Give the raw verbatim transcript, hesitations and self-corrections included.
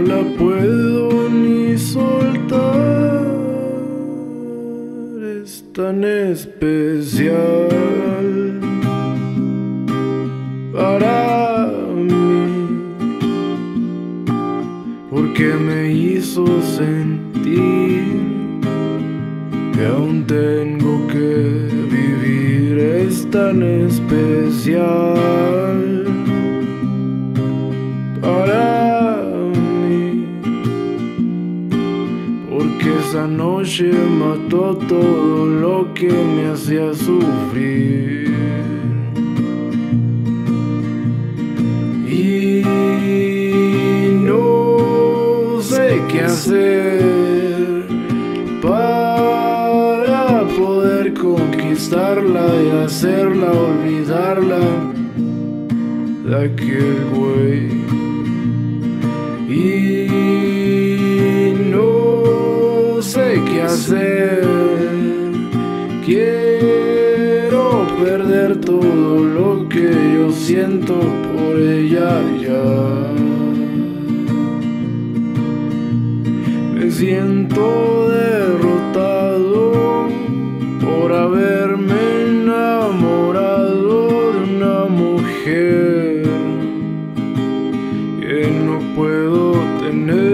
no la puedo ni soltar. Es tan especial para mí, porque me hizo sentir que aún tengo que vivir. Es tan especial para mí, porque esa noche mató todo lo que me hacía sufrir. Y no sé qué hacer para poder conquistarla y hacerla olvidarla de aquel güey. Y no sé qué hacer, quiero perder todo lo que yo siento por ella ya. Me siento derrotado por haberme enamorado de una mujer que no puedo tener.